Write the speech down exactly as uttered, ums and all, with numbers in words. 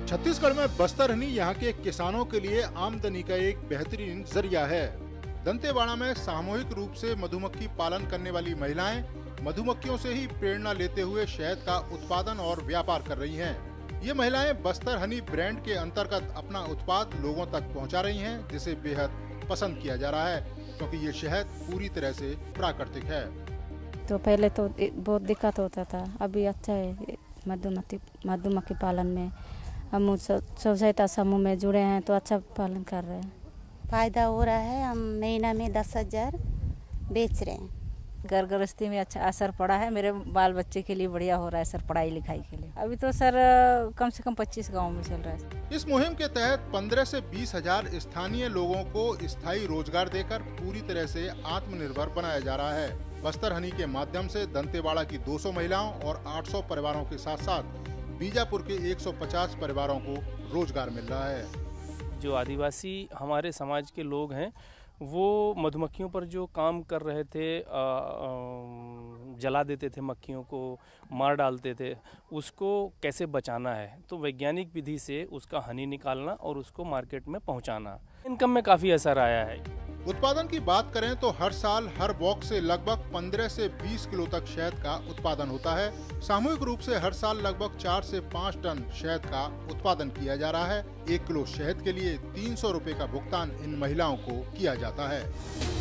छत्तीसगढ़ में बस्तर हनी यहाँ के किसानों के लिए आमदनी का एक बेहतरीन जरिया है। दंतेवाड़ा में सामूहिक रूप से मधुमक्खी पालन करने वाली महिलाएं मधुमक्खियों से ही प्रेरणा लेते हुए शहद का उत्पादन और व्यापार कर रही हैं। ये महिलाएं बस्तर हनी ब्रांड के अंतर्गत अपना उत्पाद लोगों तक पहुंचा रही हैं, जिसे बेहद पसंद किया जा रहा है क्योंकि ये शहद पूरी तरह से प्राकृतिक है। तो पहले तो बहुत दिक्कत होता था, अभी अच्छा है मधुमक्खी मधुमक्खी पालन में। हम सोसाइटी समूह में जुड़े हैं तो अच्छा पालन कर रहे हैं। फायदा हो रहा है, हम महीना में दस हजार बेच रहे हैं। घर गृहस्थी में अच्छा असर पड़ा है, मेरे बाल बच्चे के लिए बढ़िया हो रहा है सर, पढ़ाई लिखाई के लिए। अभी तो सर कम से कम पच्चीस गांव में चल रहा है। इस मुहिम के तहत पंद्रह से बीस हजार स्थानीय लोगों को स्थायी रोजगार देकर पूरी तरह से आत्मनिर्भर बनाया जा रहा है। बस्तर हनी के माध्यम से दंतेवाड़ा की दो सौ महिलाओं और आठ सौ परिवारों के साथ साथ बीजापुर के एक सौ पचास परिवारों को रोजगार मिल रहा है। जो आदिवासी हमारे समाज के लोग हैं वो मधुमक्खियों पर जो काम कर रहे थे, आ, आ, जला देते थे, मक्खियों को मार डालते थे, उसको कैसे बचाना है, तो वैज्ञानिक विधि से उसका हनी निकालना और उसको मार्केट में पहुंचाना, इनकम में काफ़ी असर आया है। उत्पादन की बात करें तो हर साल हर बॉक्स से लगभग पंद्रह से बीस किलो तक शहद का उत्पादन होता है। सामूहिक रूप से हर साल लगभग चार से पाँच टन शहद का उत्पादन किया जा रहा है। एक किलो शहद के लिए तीन सौ रुपए का भुगतान इन महिलाओं को किया जाता है।